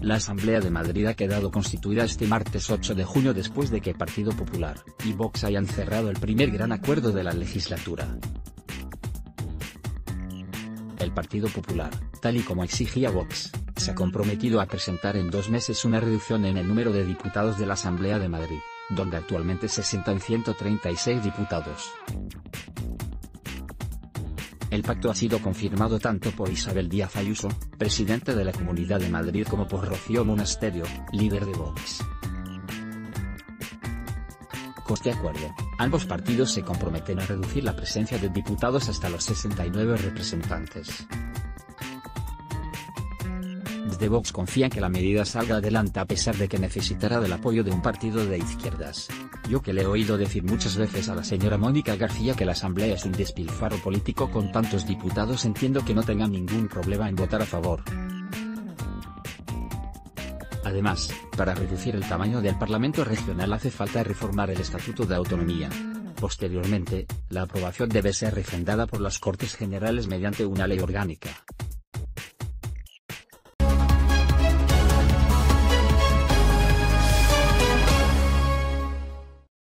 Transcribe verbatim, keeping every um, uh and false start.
La Asamblea de Madrid ha quedado constituida este martes ocho de junio después de que Partido Popular y Vox hayan cerrado el primer gran acuerdo de la legislatura. El Partido Popular, tal y como exigía Vox, se ha comprometido a presentar en dos meses una reducción en el número de diputados de la Asamblea de Madrid, donde actualmente se sientan ciento treinta y seis diputados. El pacto ha sido confirmado tanto por Isabel Díaz Ayuso, presidenta de la Comunidad de Madrid, como por Rocío Monasterio, líder de Vox. Con este acuerdo, ambos partidos se comprometen a reducir la presencia de diputados hasta los sesenta y nueve representantes. Desde Vox confían que la medida salga adelante a pesar de que necesitará del apoyo de un partido de izquierdas. Yo que le he oído decir muchas veces a la señora Mónica García que la Asamblea es un despilfarro político con tantos diputados, entiendo que no tenga ningún problema en votar a favor. Además, para reducir el tamaño del Parlamento regional hace falta reformar el Estatuto de Autonomía. Posteriormente, la aprobación debe ser refrendada por las Cortes Generales mediante una ley orgánica.